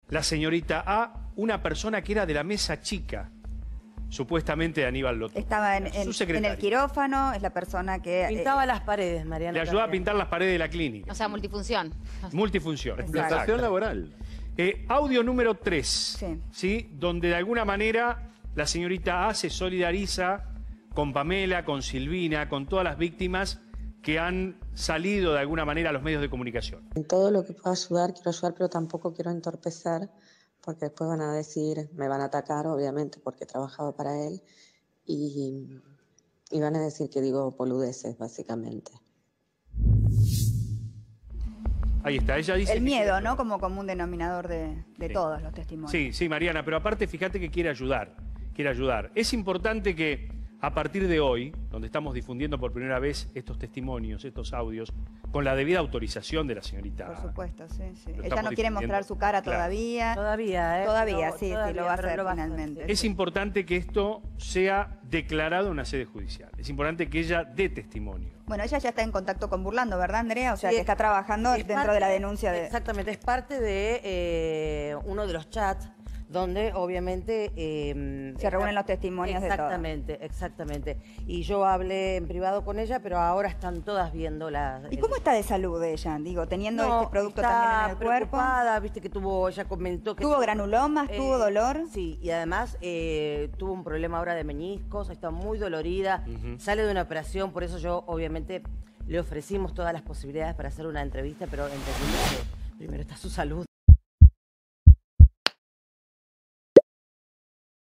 la señorita A, una persona que era de la mesa chica, supuestamente de Aníbal Lotó. Estaba en el quirófano, es la persona que... Pintaba las paredes, Mariana. Le ayudaba a pintar las paredes de la clínica. O sea, multifunción. Multifunción. Explotación laboral. Audio número 3, Sí. ¿sí? Donde de alguna manera la señorita A se solidariza con Pamela, con Silvina, con todas las víctimas que han salido de alguna manera a los medios de comunicación. En todo lo que pueda ayudar, quiero ayudar, pero tampoco quiero entorpecer, porque después van a decir, me van a atacar, obviamente, porque he trabajado para él, y van a decir que digo boludeces, básicamente. Ahí está, ella dice... El miedo, ¿no? Como común denominador de todos los testimonios. Sí, sí, Mariana, pero aparte fíjate que quiere ayudar, quiere ayudar. Es importante que a partir de hoy, donde estamos difundiendo por primera vez estos testimonios, estos audios, con la debida autorización de la señorita. Por supuesto, sí, sí. Lo Ella no quiere mostrar su cara todavía. Todavía, ¿eh? Todavía, No, sí, todavía, sí, lo va a pero hacer lo va a finalmente. hacer, Es importante que esto sea declarado en una sede judicial. Es importante que ella dé testimonio. Bueno, ella ya está en contacto con Burlando, ¿verdad, Andrea? O sea, Sí, que está trabajando dentro de la denuncia de... Exactamente, es parte de uno de los chats donde obviamente... se reúnen los testimonios de todos. Exactamente, exactamente. Y yo hablé en privado con ella, pero ahora están todas viendo la... ¿Y cómo está de salud ella? Digo, teniendo este producto también en el cuerpo. Preocupada, viste que ella comentó que... ¿Tuvo granulomas? ¿Tuvo dolor? Sí, y además tuvo un problema ahora de meniscos, está muy dolorida, sale de una operación, por eso yo obviamente le ofrecimos todas las posibilidades para hacer una entrevista, pero entendimos que primero está su salud.